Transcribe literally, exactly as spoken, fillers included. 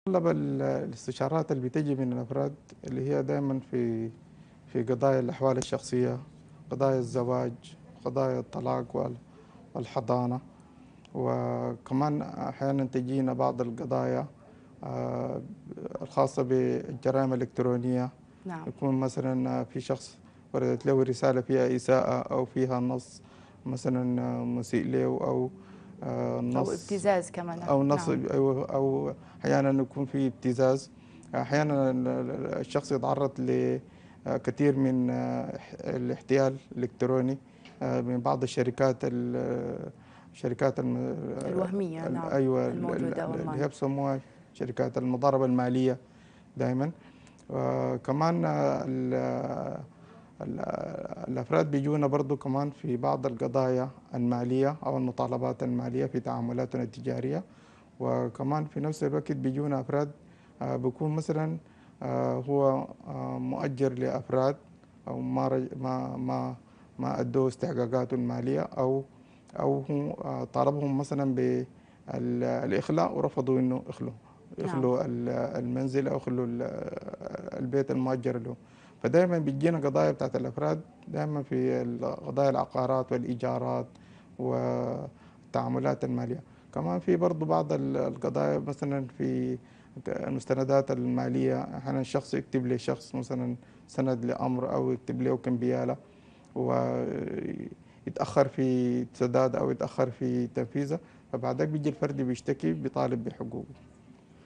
أغلب ال- الاستشارات اللي بتجي من الأفراد اللي هي دائما في في قضايا الأحوال الشخصية، قضايا الزواج، قضايا الطلاق وال- والحضانة، وكمان أحيانا تجينا بعض القضايا آه، الخاصة بالجرائم الإلكترونية. نعم. يكون مثلا في شخص وردت له رسالة فيها إساءة أو فيها نص مثلا مسيء له أو آه، أو نص ابتزاز كمان. أو نعم. نصب أو أو أحيانا يكون في ابتزاز. أحيانا الشخص يتعرض لكثير من الاحتيال الإلكتروني من بعض الشركات ال- الشركات الم- الوهمية. ال- نعم. أيوة الموجودة اللي أونلاين. هي بسموها شركات المضاربة المالية دائما. وكمان ال- ال- الأفراد بيجونا برضو كمان في بعض القضايا المالية أو المطالبات المالية في تعاملاتنا التجارية. وكمان في نفس الوقت بيجونا أفراد آه، بيكون مثلا آه، هو آه، مؤجر لأفراد أو ما رج- ما ما ما أدوا استحقاقاته المالية أو أو هو آه، طالبهم مثلا بالإخلاء ورفضوا إنه يخلوا نعم. يخلوا ال- المنزل أو يخلوا ال- البيت المؤجر له. فدائما بتجينا قضايا بتاعت الأفراد دائما في قضايا العقارات والإيجارات والتعاملات المالية. كمان في برضو بعض ال- القضايا مثلا في المستندات المالية. أحيانا الشخص يكتب لشخص مثلا سند لأمر أو يكتب له كمبيالة ويتأخر في سداد أو يتأخر في تنفيذه، فبعدك بيجي الفردي بيشتكي بيطالب بحقوقه.